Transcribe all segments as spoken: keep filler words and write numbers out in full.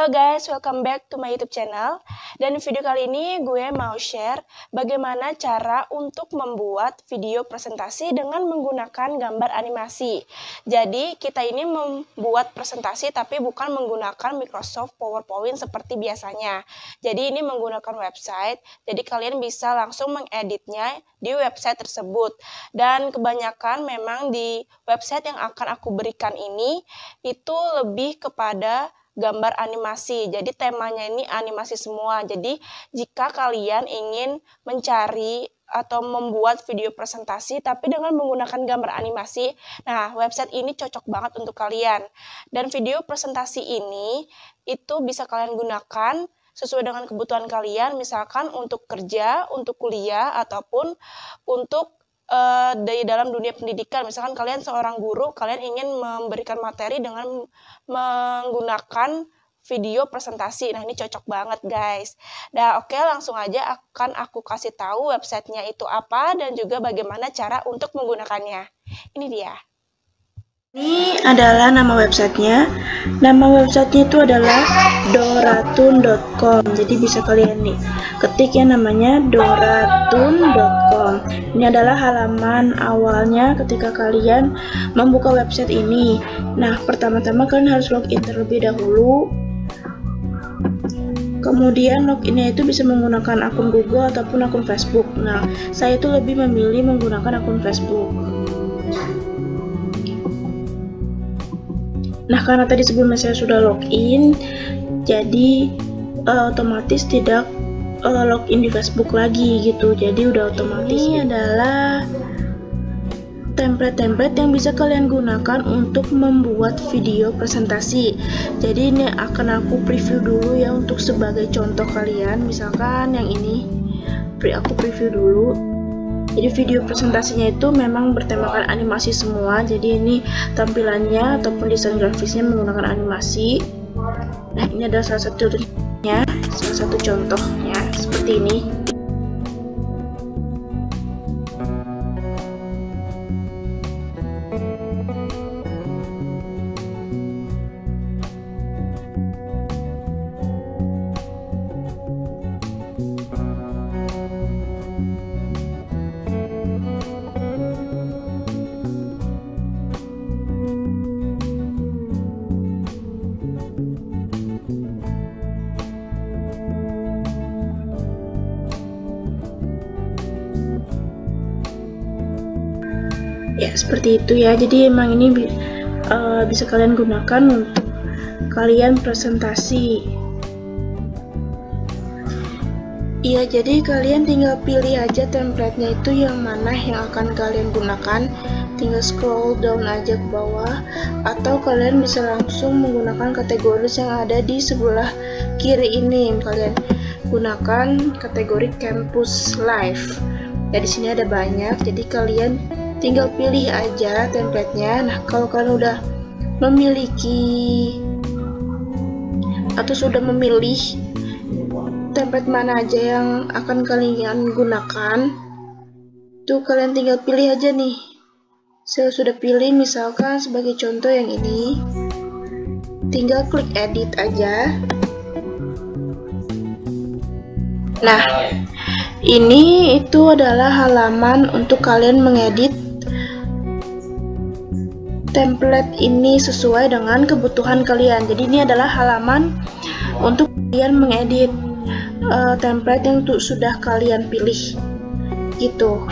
Halo guys, welcome back to my YouTube channel. Dan video kali ini gue mau share bagaimana cara untuk membuat video presentasi dengan menggunakan gambar animasi. Jadi kita ini membuat presentasi tapi bukan menggunakan Microsoft PowerPoint seperti biasanya. Jadi ini menggunakan website, jadi kalian bisa langsung mengeditnya di website tersebut. Dan kebanyakan memang di website yang akan aku berikan ini itu lebih kepada gambar animasi. Jadi temanya ini animasi semua. Jadi jika kalian ingin mencari atau membuat video presentasi tapi dengan menggunakan gambar animasi, nah website ini cocok banget untuk kalian. Dan video presentasi ini itu bisa kalian gunakan sesuai dengan kebutuhan kalian, misalkan untuk kerja, untuk kuliah, ataupun untuk Uh, dari dalam dunia pendidikan. Misalkan kalian seorang guru, kalian ingin memberikan materi dengan menggunakan video presentasi. Nah, ini cocok banget, guys. Nah, oke, langsung aja akan aku kasih tahu websitenya itu apa dan juga bagaimana cara untuk menggunakannya. Ini dia. Ini adalah nama websitenya. Nama websitenya itu adalah doratun dot com. Jadi bisa kalian nih ketik ya namanya doratun dot com. Ini adalah halaman awalnya ketika kalian membuka website ini. Nah, pertama-tama kalian harus login terlebih dahulu. Kemudian loginnya itu bisa menggunakan akun Google ataupun akun Facebook. Nah, saya itu lebih memilih menggunakan akun Facebook. Nah, karena tadi sebelumnya saya sudah login, jadi uh, otomatis tidak uh, login di Facebook lagi gitu. Jadi udah otomatis. Ini adalah template-template yang bisa kalian gunakan untuk membuat video presentasi. Jadi ini akan aku preview dulu ya untuk sebagai contoh kalian. Misalkan yang ini, aku preview dulu. Jadi video presentasinya itu memang bertemakan animasi semua. Jadi ini tampilannya ataupun desain grafisnya menggunakan animasi. Nah, ini adalah salah satunya, salah satu contohnya seperti ini. Ya, seperti itu ya. Jadi emang ini uh, bisa kalian gunakan untuk kalian presentasi. Iya, jadi kalian tinggal pilih aja templatenya itu yang mana yang akan kalian gunakan. Tinggal scroll down aja ke bawah, atau kalian bisa langsung menggunakan kategori yang ada di sebelah kiri ini. Kalian gunakan kategori campus live. Ya, di sini ada banyak. Jadi kalian tinggal pilih aja templatenya. Nah, kalau kalian udah memiliki atau sudah memilih template mana aja yang akan kalian gunakan, tuh kalian tinggal pilih aja nih. Saya sudah pilih misalkan sebagai contoh yang ini. Tinggal klik edit aja. Nah, ini itu adalah halaman untuk kalian mengedit template ini sesuai dengan kebutuhan kalian. Jadi ini adalah halaman untuk kalian mengedit uh, template yang tuh sudah kalian pilih gitu.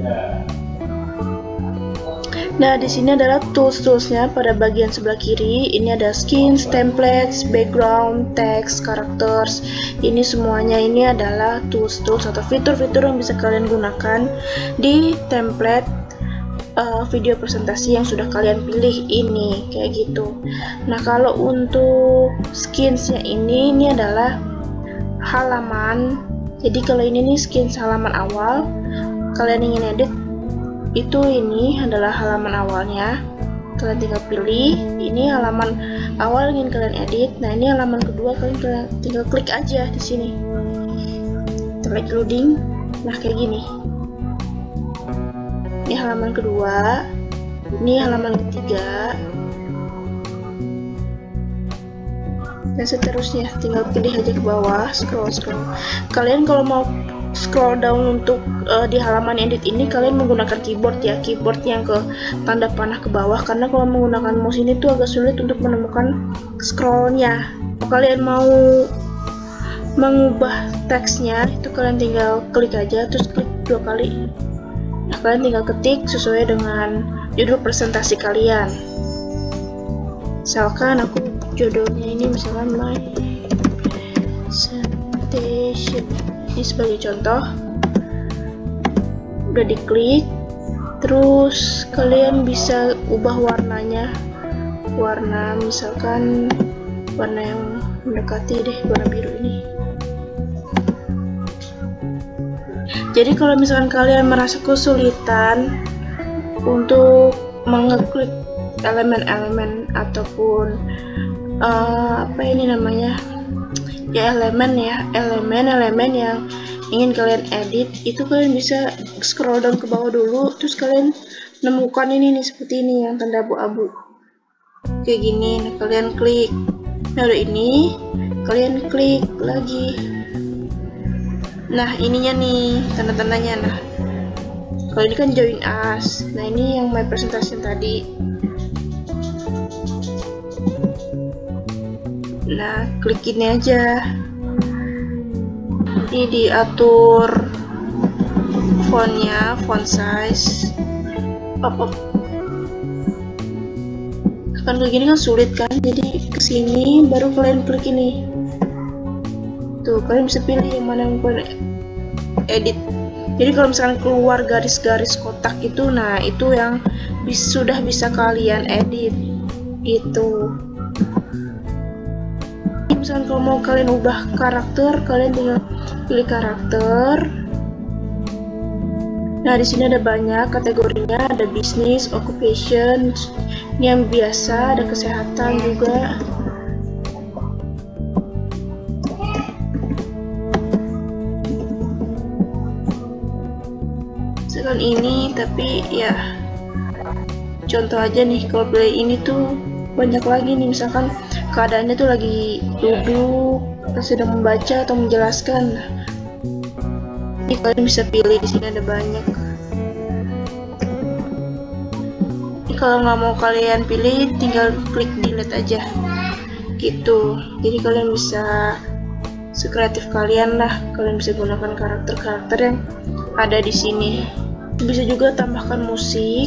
Nah, di sini adalah tools-toolsnya pada bagian sebelah kiri. Ini ada skins, templates, background, text, characters. Ini semuanya ini adalah tools-tools atau fitur-fitur yang bisa kalian gunakan di template Uh, video presentasi yang sudah kalian pilih ini, kayak gitu. Nah, kalau untuk skinsnya ini, ini adalah halaman. Jadi kalau ini nih skins halaman awal, kalian ingin edit, itu ini adalah halaman awalnya. Kalian tinggal pilih, ini halaman awal ingin kalian edit. Nah, ini halaman kedua, kalian tinggal klik aja di sini. Klik loading. Nah, kayak gini. Ini halaman kedua, ini halaman ketiga, dan seterusnya. Tinggal pilih aja ke bawah, scroll scroll. Kalian kalau mau scroll down untuk uh, di halaman edit ini, kalian menggunakan keyboard ya, keyboard yang ke tanda panah ke bawah, karena kalau menggunakan mouse ini tuh agak sulit untuk menemukan scrollnya. Kalau kalian mau mengubah teksnya, itu kalian tinggal klik aja, terus klik dua kali. Nah, kalian tinggal ketik sesuai dengan judul presentasi kalian. Misalkan aku judulnya ini misalkan my presentation. Ini sebagai contoh. Udah diklik, terus kalian bisa ubah warnanya, warna misalkan warna yang mendekati deh, warna biru ini. Jadi kalau misalkan kalian merasa kesulitan untuk mengeklik elemen-elemen ataupun uh, apa ini namanya ya elemen ya elemen-elemen yang ingin kalian edit, itu kalian bisa scroll down ke bawah dulu, terus kalian menemukan ini nih, seperti ini yang tanda abu-abu kayak gini. Nah, kalian klik. Nah, udah ini kalian klik lagi. Nah, ininya nih tanda-tandanya. Nah, kalau ini kan join us. Nah, ini yang my presentation tadi. Nah, klik ini aja. Ini diatur fontnya, font size, pop-up. Kan kayak gini kan sulit kan, jadi kesini baru kalian klik ini. Tuh, kalian bisa pilih yang mana yang kalian edit. Jadi kalau misalkan keluar garis-garis kotak itu, nah itu yang bis, sudah bisa kalian edit. Itu. Misalkan kalau mau kalian ubah karakter, kalian tinggal pilih karakter. Nah, di sini ada banyak kategorinya, ada bisnis, occupation, ini yang biasa, ada kesehatan juga. Misalkan ini, tapi ya contoh aja nih, kalau pilih ini tuh banyak lagi nih, misalkan keadaannya tuh lagi duduk, sedang membaca atau menjelaskan. Ini kalian bisa pilih, di sini ada banyak. Ini kalau nggak mau kalian pilih, tinggal klik delete aja, gitu. Jadi kalian bisa sekreatif kalian lah. Kalian bisa gunakan karakter-karakter yang ada di sini. Bisa juga tambahkan musik.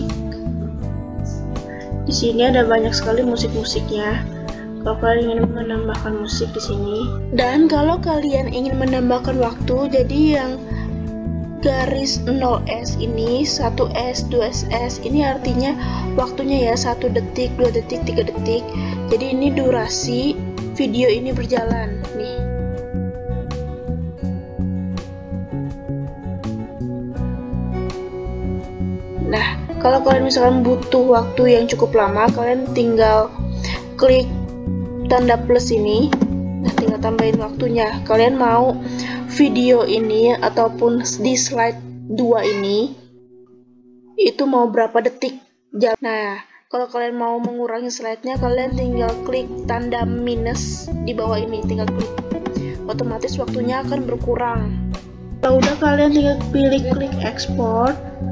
Di sini ada banyak sekali musik-musiknya. Kalau kalian ingin menambahkan musik di sini, dan kalau kalian ingin menambahkan waktu, jadi yang garis nol S ini, satu S, dua S, ini artinya waktunya ya, satu detik, dua detik, tiga detik. Jadi ini durasi video ini berjalan nih. Nah, kalau kalian misalkan butuh waktu yang cukup lama, kalian tinggal klik tanda plus ini. Nah, tinggal tambahin waktunya. Kalian mau video ini ataupun di slide dua ini itu mau berapa detik jam. Nah, kalau kalian mau mengurangi slide-nya, kalian tinggal klik tanda minus di bawah ini, tinggal klik. Otomatis waktunya akan berkurang. Kalau udah, kalian tinggal pilih klik export.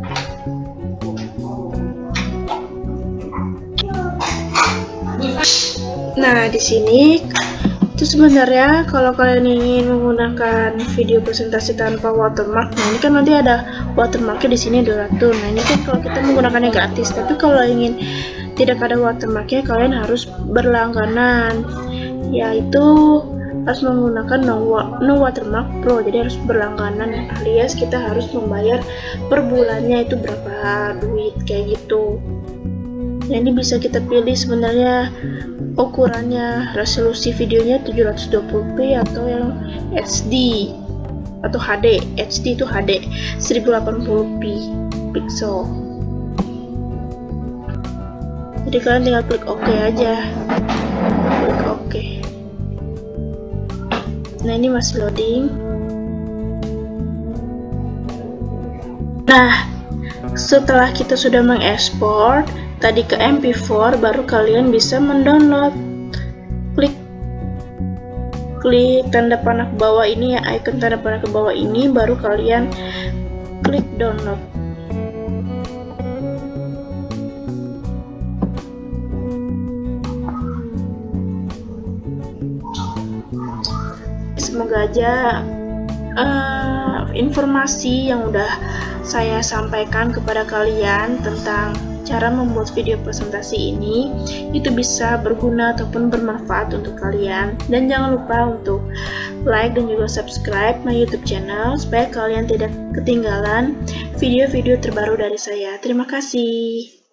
Nah, di sini itu sebenarnya kalau kalian ingin menggunakan video presentasi tanpa watermark, nah ini kan nanti ada watermarknya di sini ada ratu. Nah, ini kan kalau kita menggunakannya gratis, tapi kalau ingin tidak ada watermarknya, kalian harus berlangganan, yaitu harus menggunakan no, no watermark pro. Jadi harus berlangganan, alias kita harus membayar per bulannya itu berapa duit kayak gitu. Nah, ini bisa kita pilih sebenarnya ukurannya, resolusi videonya tujuh ratus dua puluh p atau yang H D atau H D. H D itu H D seribu delapan puluh p pixel. Jadi kalian tinggal klik OK aja, klik OK. Nah, ini masih loading. Nah, setelah kita sudah mengekspor tadi ke M P four, baru kalian bisa mendownload. Klik klik tanda panah ke bawah ini ya, icon tanda panah ke bawah ini, baru kalian klik download. Semoga aja uh, informasi yang udah saya sampaikan kepada kalian tentang cara membuat video presentasi ini itu bisa berguna ataupun bermanfaat untuk kalian. Dan jangan lupa untuk like dan juga subscribe my YouTube channel supaya kalian tidak ketinggalan video-video terbaru dari saya. Terima kasih.